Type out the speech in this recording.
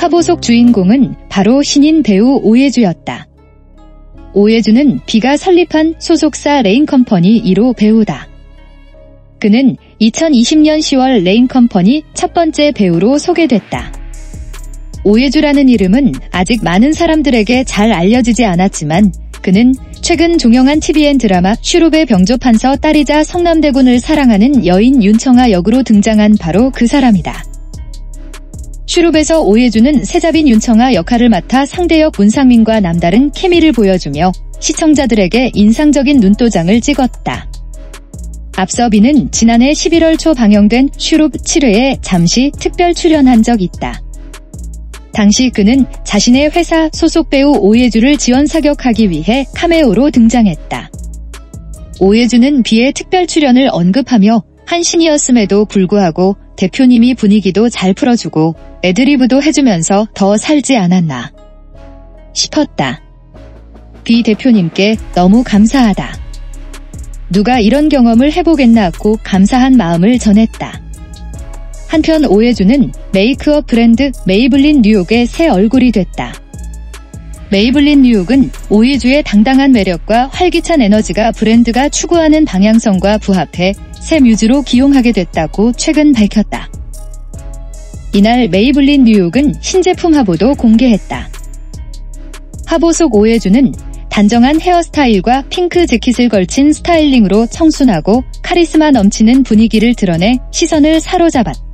화보 속 주인공은 바로 신인 배우 오예주였다. 오예주는 비가 설립한 소속사 레인컴퍼니 1호 배우다. 그는 2020년 10월 레인컴퍼니 첫 번째 배우로 소개됐다. 오예주라는 이름은 아직 많은 사람들에게 잘 알려지지 않았지만 그는 최근 종영한 TVN 드라마 슈룹의 병조판서 딸이자 성남대군을 사랑하는 여인 윤청아 역으로 등장한 바로 그 사람이다. 슈룹에서 오예주는 세자빈 윤청아 역할을 맡아 상대역 문상민과 남다른 케미를 보여주며 시청자들에게 인상적인 눈도장을 찍었다. 앞서 빈은 지난해 11월 초 방영된 슈룹 7회에 잠시 특별 출연한 적 있다. 당시 그는 자신의 회사 소속 배우 오예주를 지원 사격하기 위해 카메오로 등장했다. 오예주는 비의 특별 출연을 언급하며 한 신이었음에도 불구하고 대표님이 분위기도 잘 풀어주고 애드리브도 해주면서 더 살지 않았나 싶었다. 비 대표님께 너무 감사하다. 누가 이런 경험을 해보겠나고 감사한 마음을 전했다. 한편 오예주는 메이크업 브랜드 메이블린 뉴욕의 새 얼굴이 됐다. 메이블린 뉴욕은 오예주의 당당한 매력과 활기찬 에너지가 브랜드가 추구하는 방향성과 부합해 새 뮤즈로 기용하게 됐다고 최근 밝혔다. 이날 메이블린 뉴욕은 신제품 화보도 공개했다. 화보 속 오예주는 단정한 헤어스타일과 핑크 재킷을 걸친 스타일링으로 청순하고 카리스마 넘치는 분위기를 드러내 시선을 사로잡았다.